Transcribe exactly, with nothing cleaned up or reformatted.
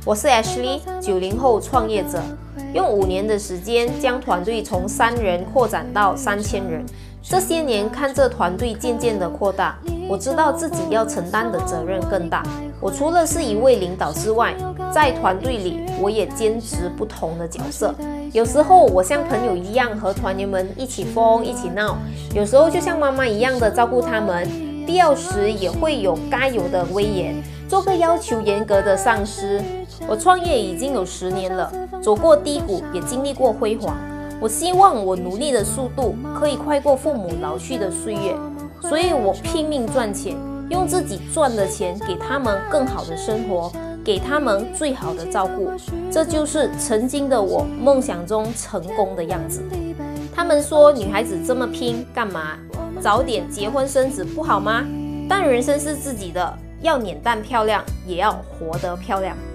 我是 Ashley， 九零后创业者，用五年的时间将团队从三人扩展到三千人。这些年看着团队渐渐的扩大，我知道自己要承担的责任更大。我除了是一位领导之外，在团队里我也兼职不同的角色。有时候我像朋友一样和团员们一起疯一起闹，有时候就像妈妈一样的照顾他们，必要时也会有该有的威严，做个要求严格的上司。我创业已经有十年了，走过低谷，也经历过辉煌。我希望我努力的速度可以快过父母老去的岁月，所以我拼命赚钱，用自己赚的钱给他们更好的生活，给他们最好的照顾。这就是曾经的我梦想中成功的样子。他们说女孩子这么拼干嘛？早点结婚生子不好吗？但人生是自己的，要脸蛋漂亮，也要活得漂亮。